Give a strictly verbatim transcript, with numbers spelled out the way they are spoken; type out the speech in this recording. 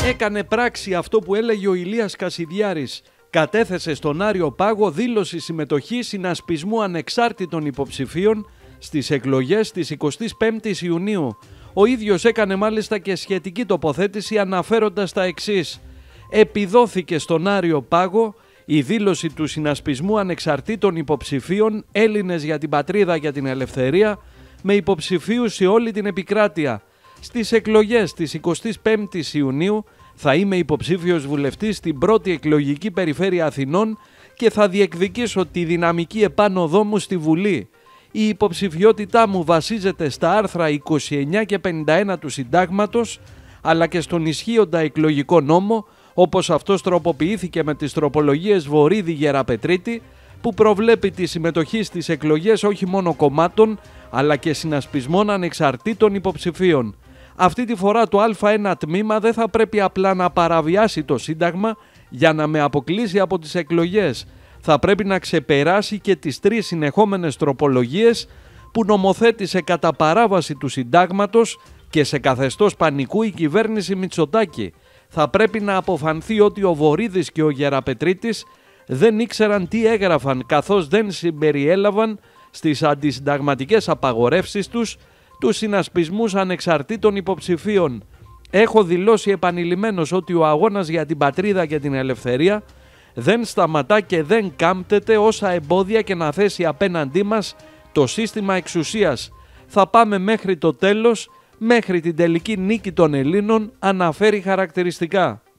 Έκανε πράξη αυτό που έλεγε ο Ηλίας Κασιδιάρης. Κατέθεσε στον Άριο Πάγο δήλωση συμμετοχής συνασπισμού ανεξάρτητων υποψηφίων στις εκλογές της εικοστής πέμπτης Ιουνίου. Ο ίδιος έκανε μάλιστα και σχετική τοποθέτηση αναφέροντας τα εξής. Επιδόθηκε στον Άριο Πάγο η δήλωση του συνασπισμού ανεξαρτήτων υποψηφίων Έλληνες για την πατρίδα και την ελευθερία με υποψηφίους σε όλη την επικράτεια. Στις εκλογές της εικοστής πέμπτης Ιουνίου θα είμαι υποψήφιος βουλευτής στην πρώτη εκλογική περιφέρεια Αθηνών και θα διεκδικήσω τη δυναμική επάνωδό μου στη Βουλή. Η υποψηφιότητά μου βασίζεται στα άρθρα είκοσι εννιά και πενήντα ένα του Συντάγματος, αλλά και στον ισχύοντα εκλογικό νόμο, όπως αυτός τροποποιήθηκε με τις τροπολογίες Βορίδη-Γεραπετρίτη, που προβλέπει τη συμμετοχή στις εκλογές όχι μόνο κομμάτων, αλλά και συνασπισμών ανεξαρτήτων υποψηφίων. Αυτή τη φορά το Α1 τμήμα δεν θα πρέπει απλά να παραβιάσει το Σύνταγμα για να με αποκλείσει από τις εκλογές. Θα πρέπει να ξεπεράσει και τις τρεις συνεχόμενες τροπολογίες που νομοθέτησε κατά παράβαση του Συντάγματος και σε καθεστώς πανικού η κυβέρνηση Μητσοτάκη. Θα πρέπει να αποφανθεί ότι ο Βορίδης και ο Γεραπετρίτης δεν ήξεραν τι έγραφαν, καθώς δεν συμπεριέλαβαν στις αντισυνταγματικές απαγορεύσεις τους τους συνασπισμούς ανεξαρτήτων υποψηφίων. Έχω δηλώσει επανειλημμένως ότι ο αγώνας για την πατρίδα και την ελευθερία δεν σταματά και δεν κάμπτεται όσα εμπόδια και να θέσει απέναντί μας το σύστημα εξουσίας. Θα πάμε μέχρι το τέλος, μέχρι την τελική νίκη των Ελλήνων, αναφέρει χαρακτηριστικά.